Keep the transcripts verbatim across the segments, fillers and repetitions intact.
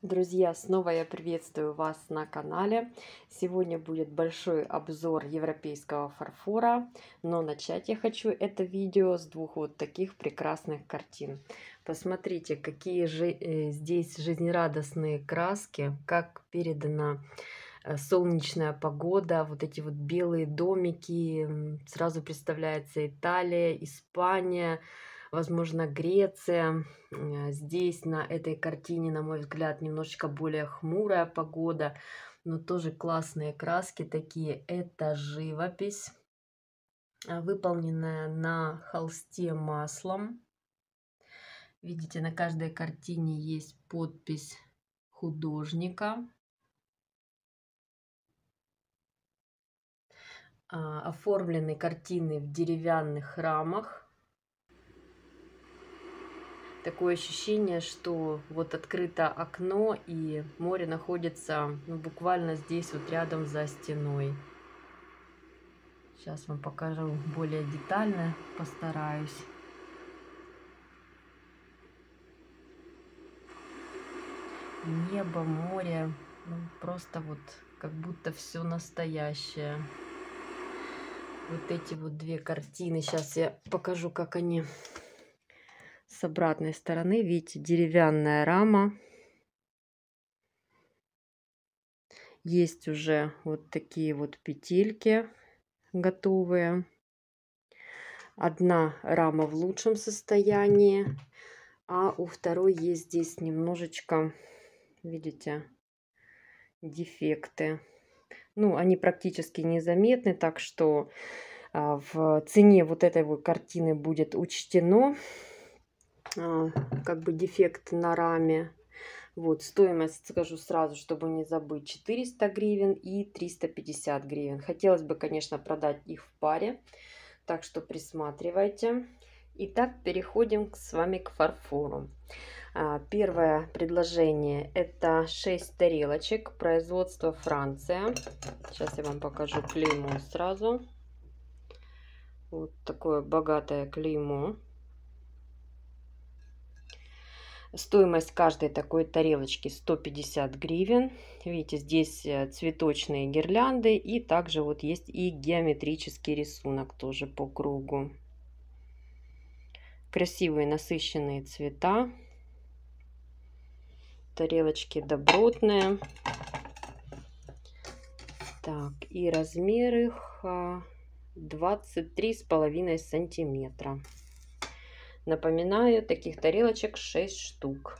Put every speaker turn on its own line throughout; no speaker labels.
Друзья, снова я приветствую вас на канале. Сегодня будет большой обзор европейского фарфора, но начать я хочу это видео с двух вот таких прекрасных картин. Посмотрите, какие же э, здесь жизнерадостные краски, как передана э, солнечная погода, вот эти вот белые домики, сразу представляется Италия, Испания, возможно, Греция. Здесь на этой картине, на мой взгляд, немножечко более хмурая погода, но тоже классные краски такие. Это живопись, выполненная на холсте маслом. Видите, на каждой картине есть подпись художника. Оформлены картины в деревянных рамах. Такое ощущение, что вот открыто окно и море находится ну, буквально здесь вот рядом за стеной. Сейчас вам покажу более детально, постараюсь. Небо, море, ну, просто вот как будто все настоящее. Вот эти вот две картины, сейчас я покажу, как они с обратной стороны. Видите, деревянная рама. Есть уже вот такие вот петельки готовые. Одна рама в лучшем состоянии, а у второй есть здесь немножечко, видите, дефекты. Ну, они практически незаметны, так что а, в цене вот этой вот картины будет учтено а, как бы дефект на раме. Вот, стоимость, скажу сразу, чтобы не забыть, четыреста гривен и триста пятьдесят гривен. Хотелось бы, конечно, продать их в паре, так что присматривайте. Итак, переходим с вами к фарфору. Первое предложение — это шесть тарелочек, производство Франция. Сейчас я вам покажу клеймо сразу. Вот такое богатое клеймо. Стоимость каждой такой тарелочки сто пятьдесят гривен. Видите, здесь цветочные гирлянды, и также вот есть и геометрический рисунок тоже по кругу. Красивые насыщенные цвета. Тарелочки добротные. Так, и размер их двадцать три с половиной сантиметра. Напоминаю, таких тарелочек шесть штук.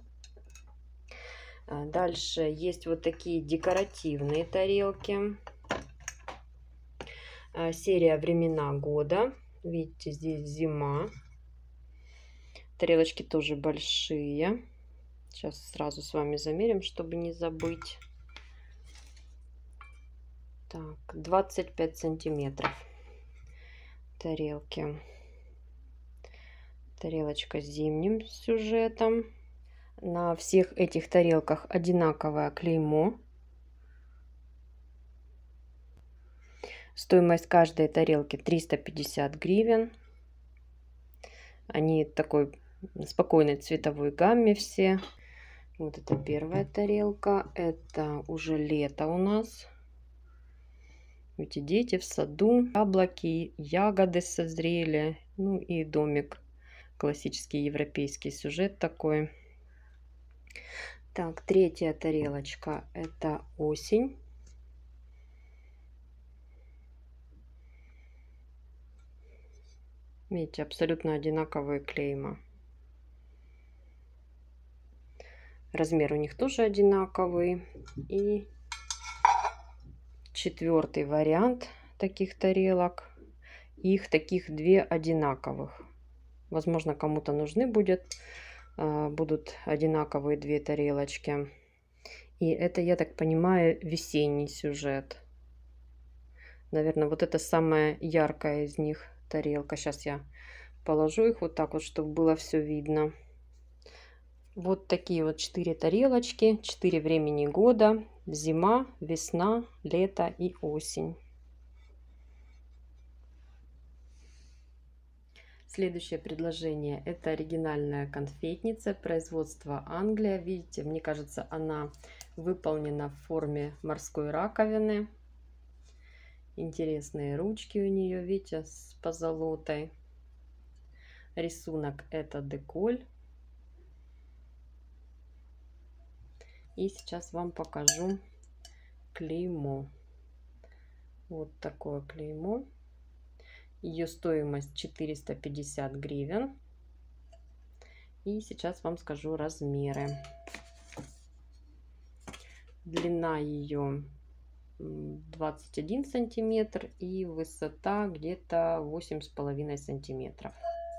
Дальше есть вот такие декоративные тарелки. Серия «Времена года». Видите, здесь зима. Тарелочки тоже большие. Сейчас сразу с вами замерим, чтобы не забыть. Так, двадцать пять сантиметров тарелки. Тарелочка с зимним сюжетом. На всех этих тарелках одинаковое клеймо. Стоимость каждой тарелки триста пятьдесят гривен. Они такой спокойной цветовой гамме все. Вот это первая тарелка. Это уже лето у нас. Эти дети в саду. Яблоки, ягоды созрели. Ну и домик. Классический европейский сюжет такой. Так, третья тарелочка — это осень. Видите, абсолютно одинаковые клейма. Размер у них тоже одинаковый. И четвертый вариант таких тарелок. Их таких две одинаковых. Возможно, кому-то нужны будет, будут одинаковые две тарелочки. И это, я так понимаю, весенний сюжет. Наверное, вот это самая яркая из них тарелка. Сейчас я положу их вот так вот, чтобы было все видно. Вот такие вот четыре тарелочки, четыре времени года: зима, весна, лето и осень. Следующее предложение — это оригинальная конфетница, производство Англия. Видите, мне кажется, она выполнена в форме морской раковины. Интересные ручки у нее, видите, с позолотой. Рисунок — это деколь. И сейчас вам покажу клеймо. Вот такое клеймо. Ее стоимость четыреста пятьдесят гривен. И сейчас вам скажу размеры. Длина ее двадцать один сантиметр и высота где-то восемь с половиной сантиметров.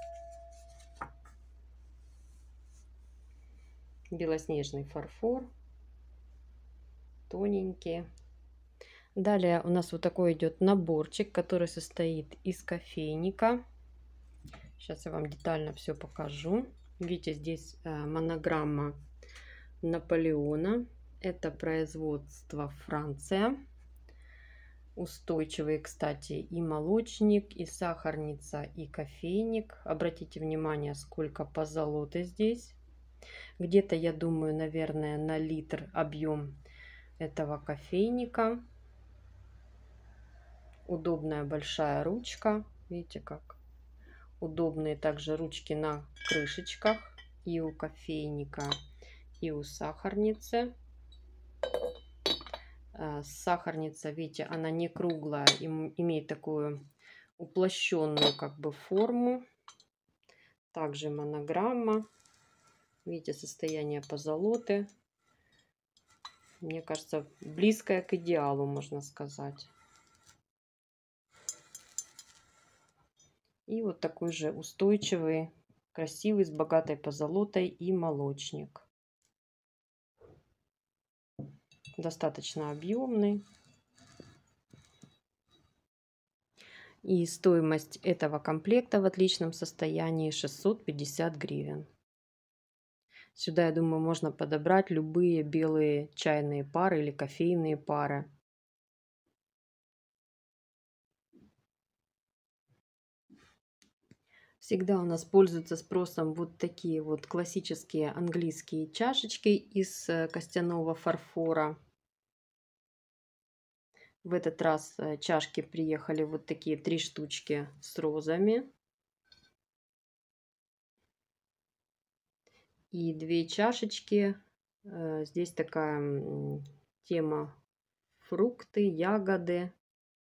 Белоснежный фарфор, тоненький. Далее у нас вот такой идет наборчик, который состоит из кофейника. Сейчас я вам детально все покажу. Видите, здесь монограмма Наполеона. Это производство Франция. Устойчивый, кстати, и молочник, и сахарница, и кофейник. Обратите внимание, сколько позолоты здесь. Где-то, я думаю, наверное, на литр объем этого кофейника. Удобная большая ручка. Видите, как удобные также ручки на крышечках и у кофейника, и у сахарницы. Сахарница, видите, она не круглая, имеет такую уплощенную как бы форму. Также монограмма. Видите, состояние позолоты. Мне кажется, близкое к идеалу, можно сказать. И вот такой же устойчивый, красивый, с богатой позолотой и молочник. Достаточно объемный. И стоимость этого комплекта в отличном состоянии шестьсот пятьдесят гривен. Сюда, я думаю, можно подобрать любые белые чайные пары или кофейные пары. Всегда у нас пользуются спросом вот такие вот классические английские чашечки из костяного фарфора. В этот раз чашки приехали вот такие три штучки с розами. И две чашечки. Здесь такая тема фрукты, ягоды.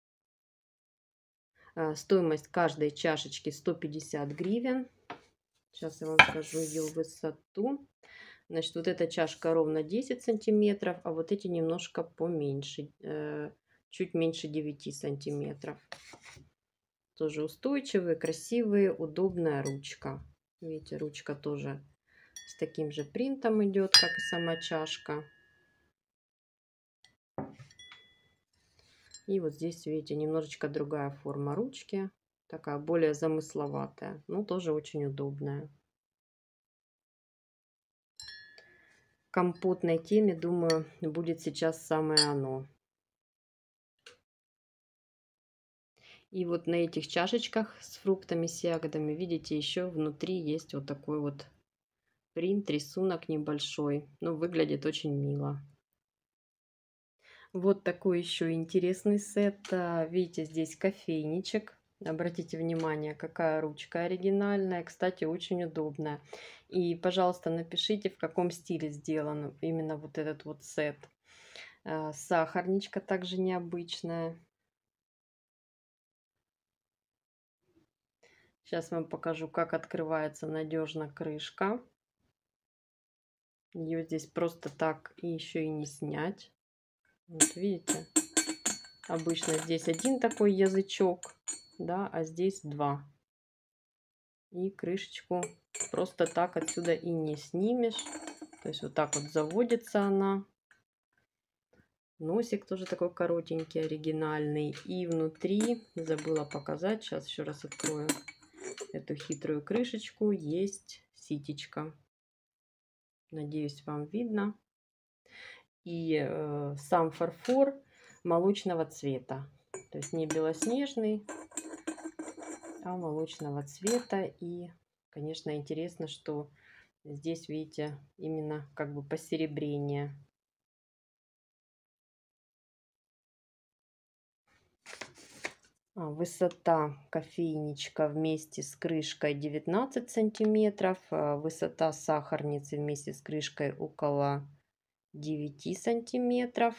Стоимость каждой чашечки сто пятьдесят гривен. Сейчас я вам скажу ее высоту. Значит, вот эта чашка ровно десять сантиметров, а вот эти немножко поменьше, чуть меньше девяти сантиметров. Тоже устойчивые, красивые, удобная ручка. Видите, ручка тоже с таким же принтом идет, как и сама чашка. И вот здесь, видите, немножечко другая форма ручки. Такая более замысловатая, но тоже очень удобная. В компотной теме, думаю, будет сейчас самое оно. И вот на этих чашечках с фруктами, с ягодами, видите, еще внутри есть вот такой вот принт, рисунок небольшой. Но выглядит очень мило. Вот такой еще интересный сет. Видите, здесь кофейничек. Обратите внимание, какая ручка оригинальная. Кстати, очень удобная. И, пожалуйста, напишите, в каком стиле сделан именно вот этот вот сет. Сахарничка также необычная. Сейчас вам покажу, как открывается надежно крышка. Ее здесь просто так и еще и не снять. Вот видите, обычно здесь один такой язычок, да, а здесь два. И крышечку просто так отсюда и не снимешь. То есть вот так вот заводится она. Носик тоже такой коротенький, оригинальный. И внутри, забыла показать, сейчас еще раз открою эту хитрую крышечку, есть ситечка. Надеюсь, вам видно. И э, сам фарфор молочного цвета. То есть не белоснежный, а молочного цвета. И, конечно, интересно, что здесь, видите, именно как бы посеребрение. Высота кофейничка вместе с крышкой девятнадцать сантиметров. Высота сахарницы вместе с крышкой около девяти сантиметров.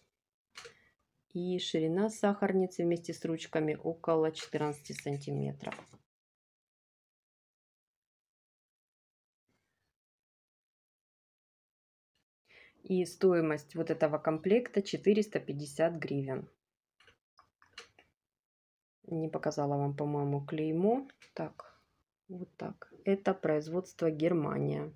И ширина сахарницы вместе с ручками около четырнадцати сантиметров. И стоимость вот этого комплекта четыреста пятьдесят гривен. Не показала вам, по-моему, клеймо. Так, вот так. Это производство Германия.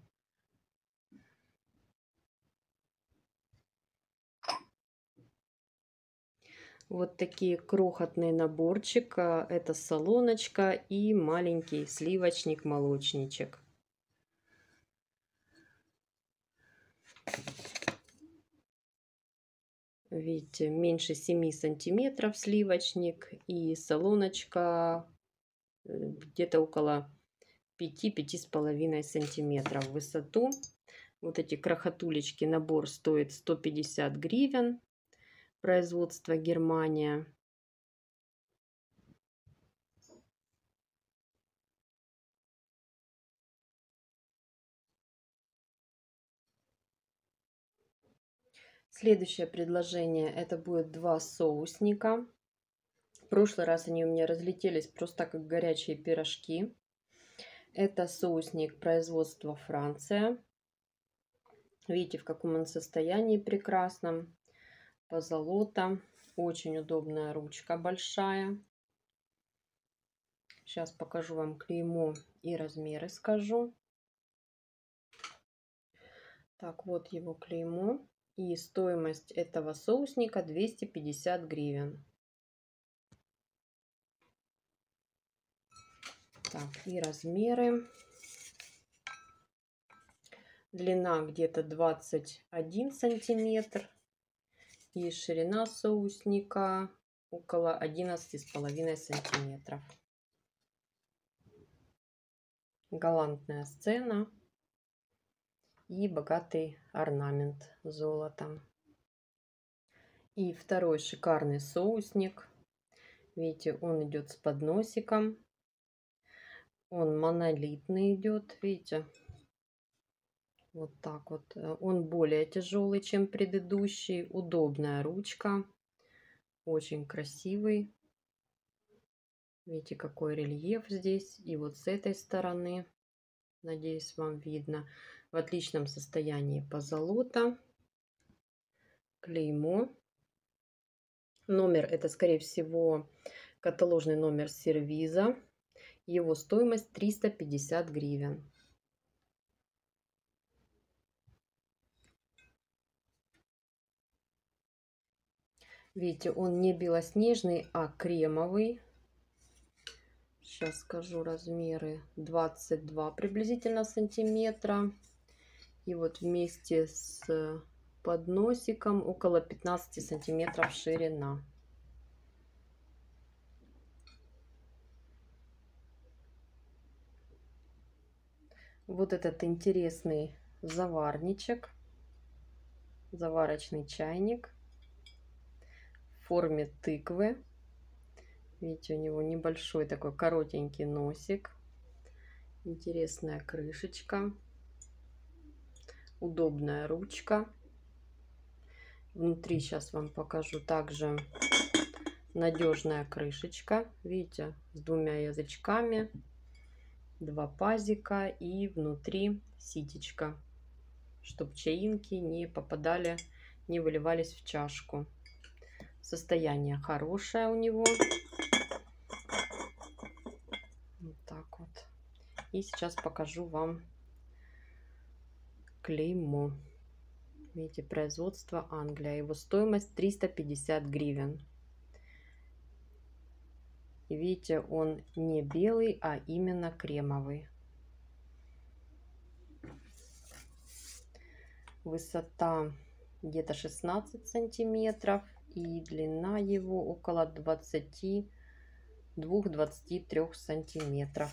Вот такие крохотный наборчик. Это солоночка и маленький сливочник-молочничек. Видите, меньше семи сантиметров сливочник, и солоночка где-то около пяти-пяти с половиной сантиметров в высоту. Вот эти крохотулечки, набор стоит сто пятьдесят гривен. Производство Германия. Следующее предложение, это будет два соусника. В прошлый раз они у меня разлетелись просто как горячие пирожки. Это соусник производства Франция. Видите, в каком он состоянии прекрасном. Позолота. Очень удобная ручка большая. Сейчас покажу вам клеймо и размеры скажу. Так, вот его клеймо. И стоимость этого соусника двести пятьдесят гривен. Так, и размеры. Длина где-то двадцать один сантиметр. И ширина соусника около одиннадцати с половиной сантиметров. Галантная сцена. И богатый орнамент золотом. И второй шикарный соусник. Видите, он идет с подносиком. Он монолитный идет, видите. Вот так вот. Он более тяжелый, чем предыдущий. Удобная ручка. Очень красивый. Видите, какой рельеф здесь. И вот с этой стороны. Надеюсь, вам видно. В отличном состоянии позолота. Клеймо. Номер, это, скорее всего, каталожный номер сервиза. Его стоимость триста пятьдесят гривен. Видите, он не белоснежный, а кремовый. Сейчас скажу размеры. двадцать два приблизительно сантиметра. И вот вместе с подносиком около пятнадцати сантиметров ширина. Вот этот интересный заварничек. Заварочный чайник. В форме тыквы. Видите, у него небольшой такой коротенький носик. Интересная крышечка. Удобная ручка. Внутри сейчас вам покажу также надежная крышечка. Видите, с двумя язычками. Два пазика и внутри ситечка. Чтобы чаинки не попадали, не выливались в чашку. Состояние хорошее у него. Вот так вот. И сейчас покажу вам клеймо. Видите, производство Англия. Его стоимость триста пятьдесят гривен. И видите, он не белый, а именно кремовый. Высота где-то шестнадцать сантиметров. И длина его около двадцати двух-двадцати трёх сантиметров.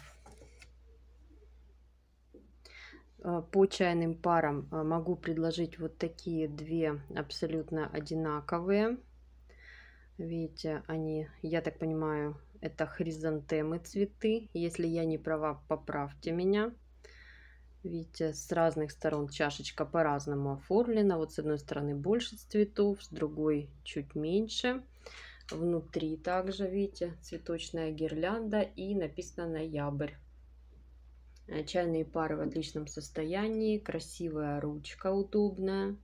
По чайным парам могу предложить вот такие две абсолютно одинаковые. Видите, они, я так понимаю, это хризантемы цветы. Если я не права, поправьте меня. Видите, с разных сторон чашечка по-разному оформлена. Вот с одной стороны больше цветов, с другой чуть меньше. Внутри также, видите, цветочная гирлянда и написано ноябрь. Чайные пары в отличном состоянии, красивая ручка, удобная.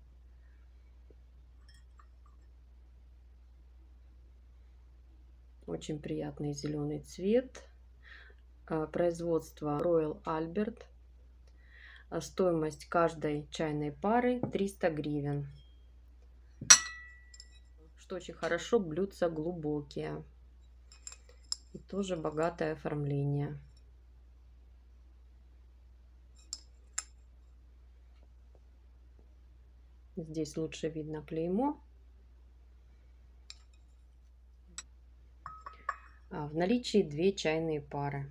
Очень приятный зеленый цвет. Производство Royal Albert. Стоимость каждой чайной пары триста гривен. Что очень хорошо, блюдца глубокие. И тоже богатое оформление. Здесь лучше видно клеймо. В наличии две чайные пары.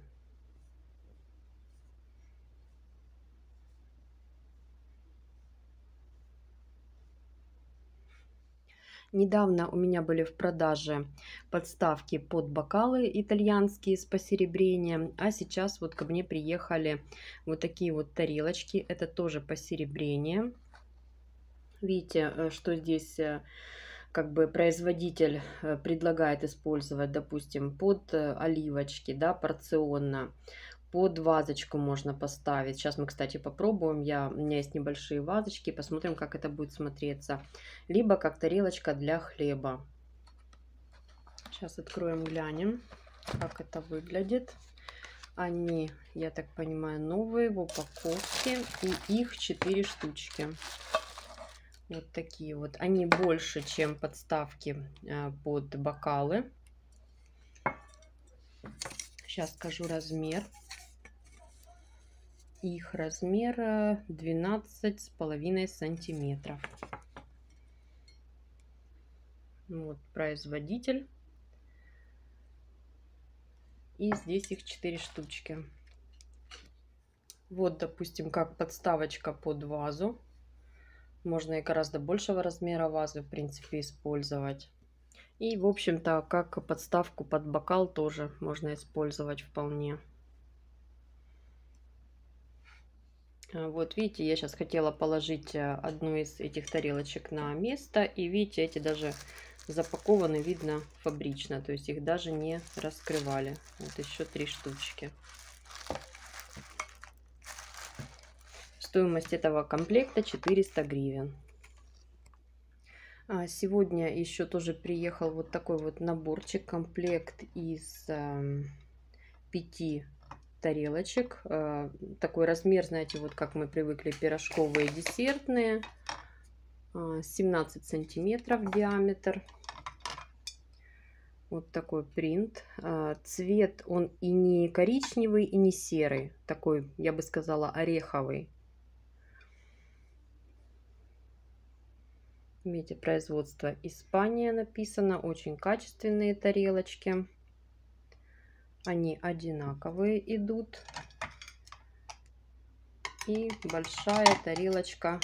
Недавно у меня были в продаже подставки под бокалы итальянские с посеребрением, а сейчас вот ко мне приехали вот такие вот тарелочки, это тоже посеребрение. Видите, что здесь как бы производитель предлагает использовать, допустим, под оливочки, да, порционно. Под вазочку можно поставить. Сейчас мы, кстати, попробуем. Я, у меня есть небольшие вазочки. Посмотрим, как это будет смотреться. Либо как тарелочка для хлеба. Сейчас откроем, глянем, как это выглядит. Они, я так понимаю, новые в упаковке. И их четыре штучки. Вот такие вот. Они больше, чем подставки под бокалы. Сейчас скажу размер. Их размер двенадцать с половиной сантиметров. Вот производитель. И здесь их четыре штучки. Вот, допустим, как подставочка под вазу. Можно и гораздо большего размера вазы, в принципе, использовать. И, в общем-то, как подставку под бокал тоже можно использовать вполне. Вот видите, я сейчас хотела положить одну из этих тарелочек на место. И видите, эти даже запакованы, видно, фабрично. То есть их даже не раскрывали. Вот еще три штучки. Стоимость этого комплекта четыреста гривен. Сегодня еще тоже приехал вот такой вот наборчик, комплект из э, пяти тарелочек. Э, такой размер, знаете, вот как мы привыкли, пирожковые, десертные. Э, семнадцать сантиметров диаметр. Вот такой принт. Э, цвет он и не коричневый, и не серый. Такой, я бы сказала, ореховый. Видите, производство Испания написано. Очень качественные тарелочки. Они одинаковые идут. И большая тарелочка.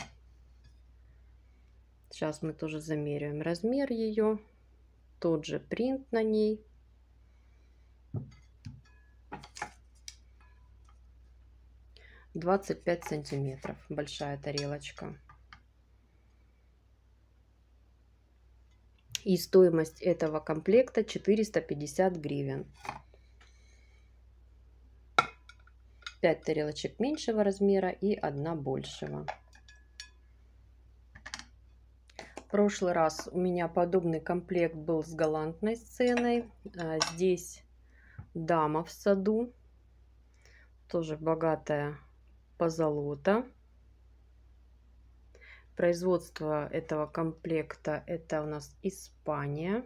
Сейчас мы тоже замеряем размер ее. Тот же принт на ней. двадцать пять сантиметров. Большая тарелочка. И стоимость этого комплекта четыреста пятьдесят гривен. пять тарелочек меньшего размера и одна большего. В прошлый раз у меня подобный комплект был с галантной сценой. Здесь дама в саду. Тоже богатая позолота. Производство этого комплекта это у нас Испания.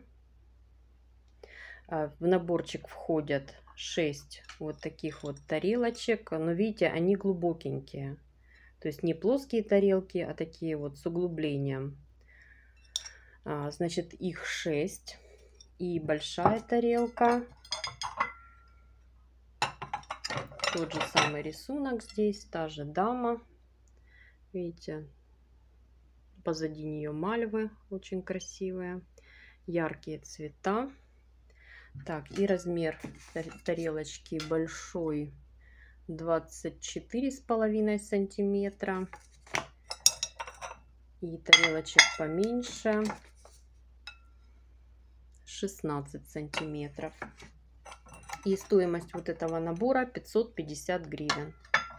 В наборчик входят шесть вот таких вот тарелочек. Но видите, они глубокенькие. То есть не плоские тарелки, а такие вот с углублением. Значит, их шесть. И большая тарелка. тот же самый рисунок здесь, та же дама. Видите, позади нее мальвы очень красивые, яркие цвета. Так, и размер тарелочки большой, двадцать четыре с половиной сантиметра. И тарелочек поменьше, шестнадцать сантиметров. И стоимость вот этого набора пятьсот пятьдесят гривен.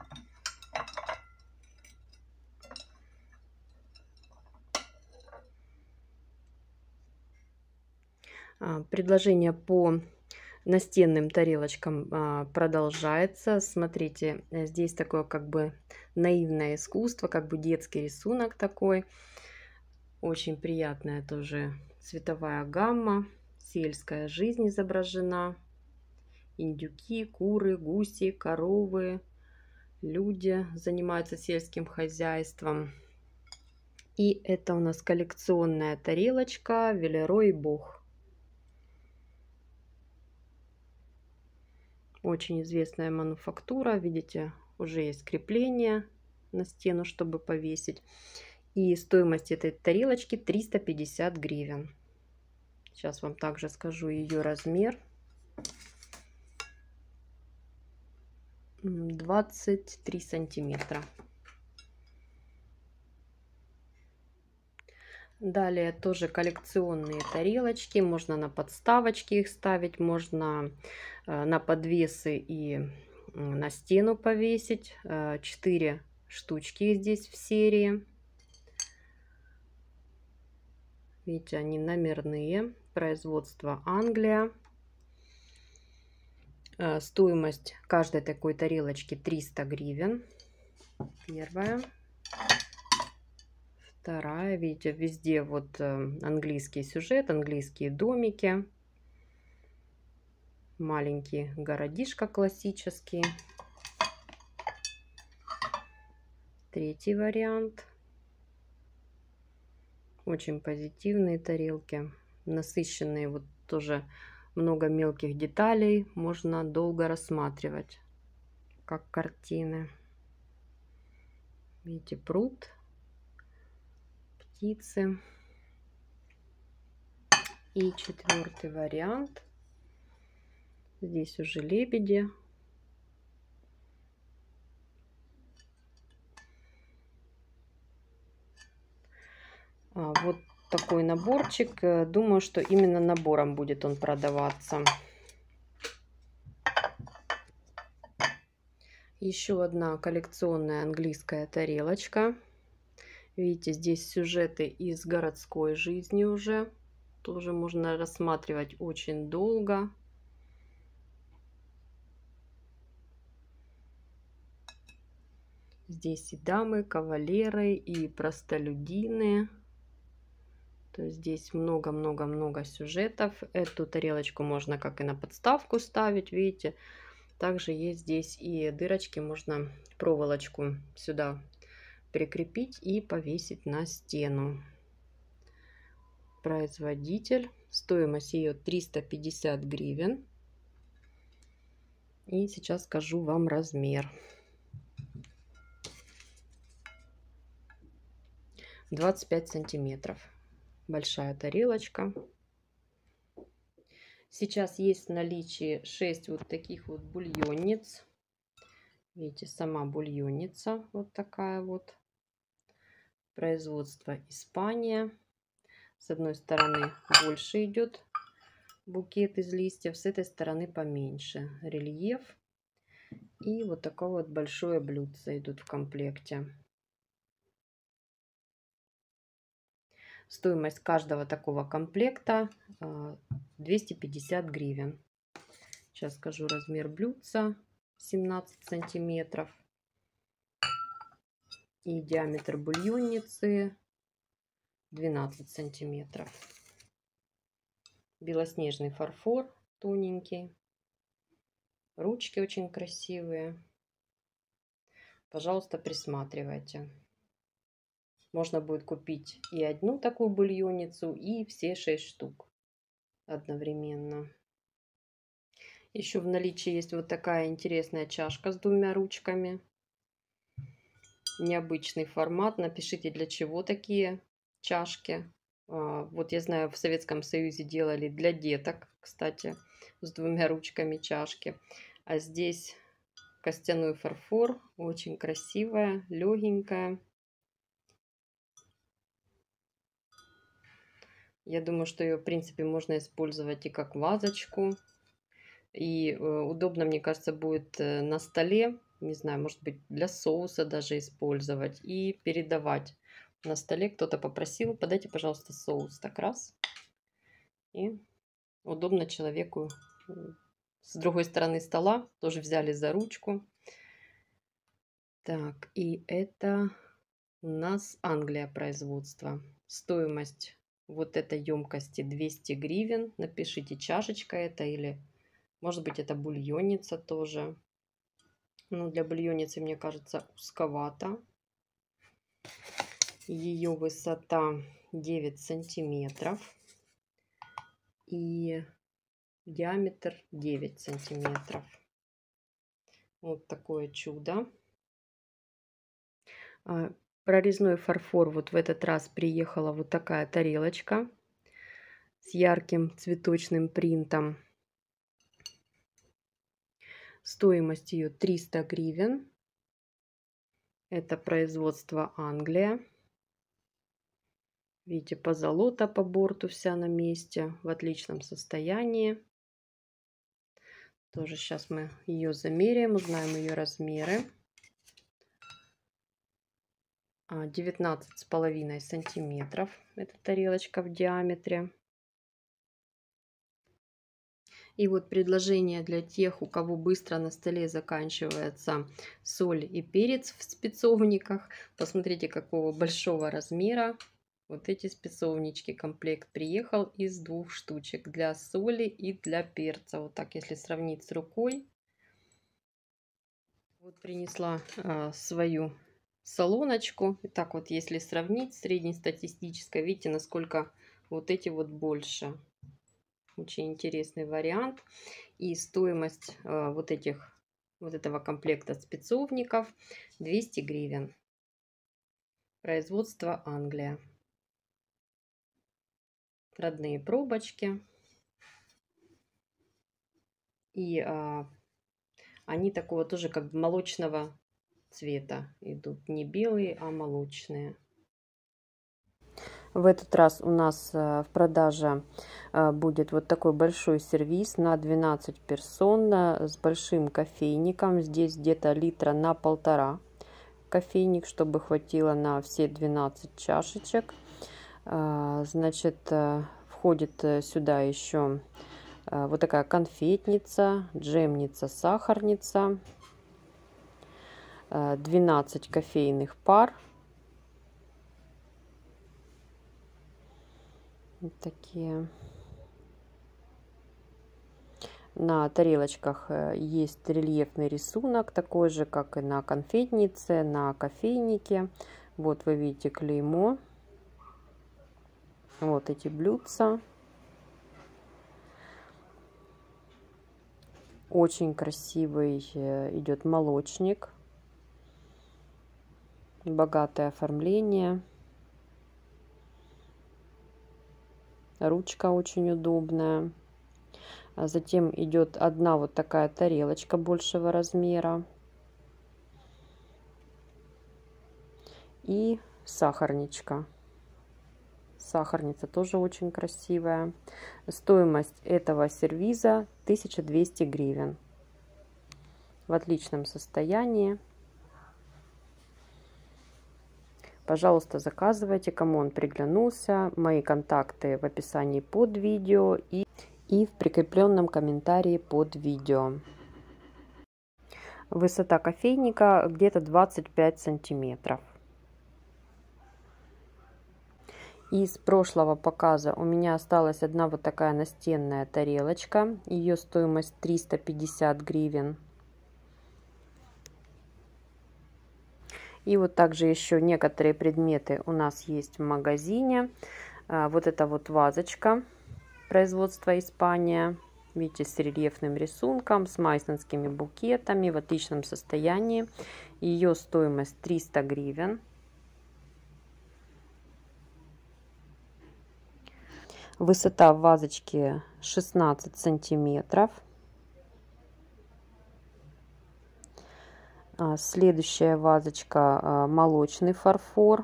Предложение по настенным тарелочкам продолжается. Смотрите, здесь такое как бы наивное искусство, как бы детский рисунок такой. Очень приятная тоже цветовая гамма. Сельская жизнь изображена. Индюки, куры, гуси, коровы. Люди занимаются сельским хозяйством. И это у нас коллекционная тарелочка Велерой Бог. Очень известная мануфактура. Видите, уже есть крепление на стену, чтобы повесить. И стоимость этой тарелочки триста пятьдесят гривен. Сейчас вам также скажу ее размер. двадцать три сантиметра. Далее тоже коллекционные тарелочки. Можно на подставочки их ставить, можно на подвесы и на стену повесить. Четыре штучки здесь в серии. Видите, они номерные. Производство Англия. Стоимость каждой такой тарелочки триста гривен. Первая. Вторая. Видите, везде вот английский сюжет, английские домики. Маленький городишко классический. Третий вариант. Очень позитивные тарелки. Насыщенные, вот тоже много мелких деталей. Можно долго рассматривать, как картины. Видите, пруд, птицы. И четвертый вариант. Здесь уже лебеди. А, вот такой наборчик. Думаю, что именно набором будет он продаваться. Еще одна коллекционная английская тарелочка. Видите, здесь сюжеты из городской жизни уже. Тоже можно рассматривать очень долго. Здесь и дамы, кавалеры, и простолюдины. То есть здесь много-много-много сюжетов. Эту тарелочку можно как и на подставку ставить, видите. Также есть здесь и дырочки, можно проволочку сюда прикрепить и повесить на стену. Производитель. Стоимость ее триста пятьдесят гривен. И сейчас скажу вам размер. двадцать пять сантиметров. Большая тарелочка. Сейчас есть в наличии шесть вот таких вот бульонниц. Видите, сама бульонница вот такая вот. Производство Испания. С одной стороны больше идет букет из листьев, с этой стороны поменьше. Рельеф. И вот такое вот большое блюдце идут в комплекте. Стоимость каждого такого комплекта двести пятьдесят гривен. Сейчас скажу размер блюдца. семнадцать сантиметров. И диаметр бульонницы двенадцать сантиметров. Белоснежный фарфор тоненький. Ручки очень красивые. Пожалуйста, присматривайте. Можно будет купить и одну такую бульонницу, и все шесть штук одновременно. Еще в наличии есть вот такая интересная чашка с двумя ручками. Необычный формат. Напишите, для чего такие чашки. Вот я знаю, в Советском Союзе делали для деток, кстати, с двумя ручками чашки. А здесь костяной фарфор. Очень красивая, легенькая. Я думаю, что ее, в принципе, можно использовать и как вазочку. И удобно, мне кажется, будет на столе. Не знаю, может быть, для соуса даже использовать и передавать на столе. Кто-то попросил, подайте, пожалуйста, соус. Так раз. И удобно человеку с другой стороны стола. Тоже взяли за ручку. Так, и это у нас Англия производства. Стоимость вот этой емкости двести гривен. Напишите, чашечка это или, может быть, это бульонница тоже. Но для бульонницы, мне кажется, узковато. Ее высота девять сантиметров. И диаметр девять сантиметров. Вот такое чудо. Прорезной фарфор. Вот в этот раз приехала вот такая тарелочка с ярким цветочным принтом. Стоимость ее триста гривен. Это производство Англия. Видите, позолота по борту вся на месте, в отличном состоянии. Тоже сейчас мы ее замеряем, узнаем ее размеры. девятнадцать с половиной сантиметров. Эта тарелочка в диаметре. И вот предложение для тех, у кого быстро на столе заканчивается соль и перец в спецовниках. Посмотрите, какого большого размера. Вот эти спецовнички. Комплект приехал из двух штучек. Для соли и для перца. Вот так, если сравнить с рукой. Вот принесла а, свою солоночку. И так вот, если сравнить среднестатистическое, видите, насколько вот эти вот больше. Очень интересный вариант. И стоимость э, вот этих вот этого комплекта спецовников двести гривен. Производство Англия. Родные пробочки. И э, они такого тоже как бы молочного цвета идут. Не белые, а молочные. В этот раз у нас в продаже будет вот такой большой сервиз на двенадцать персон с большим кофейником. Здесь где-то литра на полтора кофейник, чтобы хватило на все двенадцать чашечек. Значит, входит сюда еще вот такая конфетница, джемница, сахарница, двенадцать кофейных пар. Вот такие. На тарелочках есть рельефный рисунок, такой же, как и на конфетнице, на кофейнике. Вот вы видите клеймо. Вот эти блюдца. Очень красивый идет молочник. Богатое оформление. Ручка очень удобная. А затем идет одна вот такая тарелочка большего размера. И сахарничка. Сахарница тоже очень красивая. Стоимость этого сервиза тысяча двести гривен. В отличном состоянии. Пожалуйста, заказывайте, кому он приглянулся. Мои контакты в описании под видео и, и в прикрепленном комментарии под видео. Высота кофейника где-то двадцать пять сантиметров. Из прошлого показа у меня осталась одна вот такая настенная тарелочка. Ее стоимость триста пятьдесят гривен. И вот также еще некоторые предметы у нас есть в магазине. Вот это вот вазочка производства Испания. Видите, с рельефным рисунком, с майсонскими букетами, в отличном состоянии. Ее стоимость триста гривен. Высота в вазочке шестнадцать сантиметров. Следующая вазочка молочный фарфор.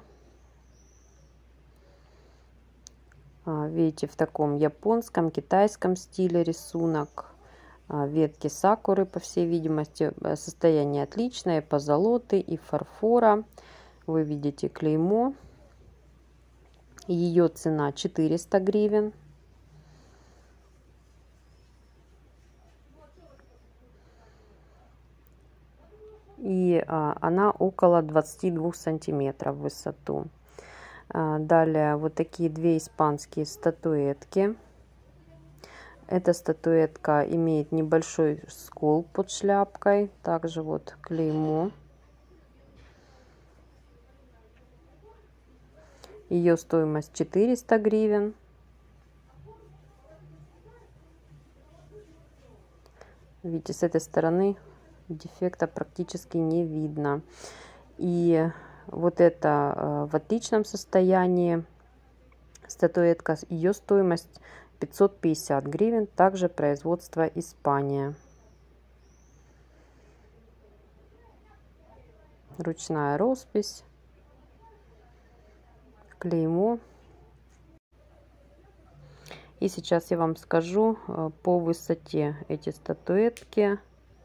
Видите, в таком японском, китайском стиле рисунок. Ветки сакуры, по всей видимости. Состояние отличное, позолоты и фарфора. Вы видите клеймо. Ее цена четыреста гривен. И а, она около двадцати двух сантиметров в высоту. А, далее вот такие две испанские статуэтки. Эта статуэтка имеет небольшой скол под шляпкой. Также вот клеймо. Ее стоимость четыреста гривен. Видите, с этой стороны дефекта практически не видно. И вот это в отличном состоянии статуэтка. Ее стоимость пятьсот пятьдесят гривен. Также производство Испания. Ручная роспись. Клеймо. И сейчас я вам скажу по высоте эти статуэтки.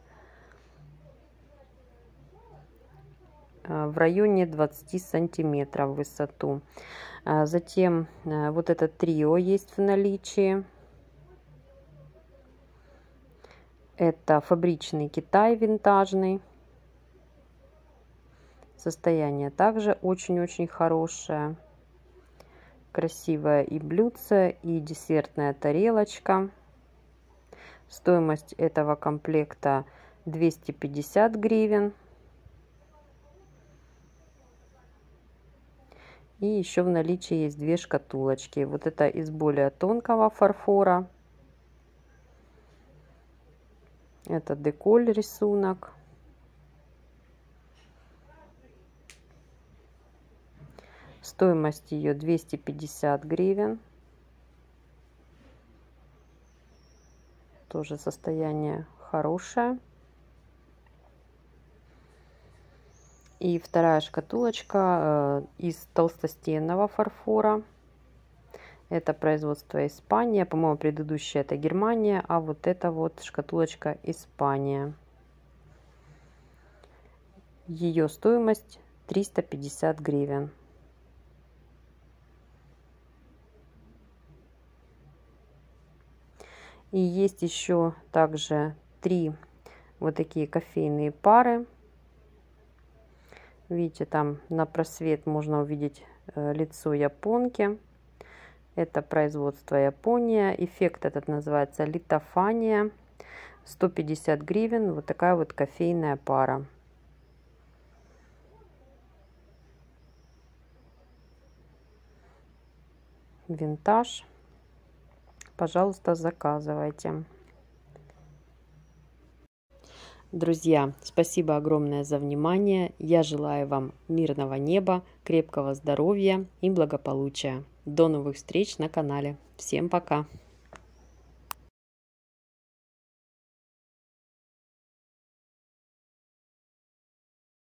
В районе двадцати сантиметров в высоту. Затем вот это трио есть в наличии. Это фабричный Китай винтажный. Состояние также очень-очень хорошее. Красивое и блюдце, и десертная тарелочка. Стоимость этого комплекта двести пятьдесят гривен. И еще в наличии есть две шкатулочки. Вот это из более тонкого фарфора. Это деколь рисунок. Стоимость ее двести пятьдесят гривен. Тоже состояние хорошее. И вторая шкатулочка э, из толстостенного фарфора. Это производство Испания. По-моему, предыдущая это Германия, а вот это вот шкатулочка Испания. Ее стоимость триста пятьдесят гривен. И есть еще также три вот такие кофейные пары. Видите, там на просвет можно увидеть э, лицо японки. Это производство Япония. Эффект этот называется литофания. сто пятьдесят гривен. Вот такая вот кофейная пара. Винтаж. Пожалуйста, заказывайте. Друзья, спасибо огромное за внимание. Я желаю вам мирного неба, крепкого здоровья и благополучия. До новых встреч на канале. Всем пока!